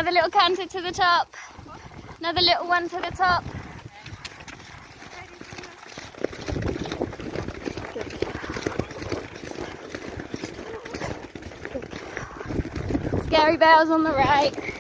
Another little canter to the top. Another little one to the top. Scary Bells on the right.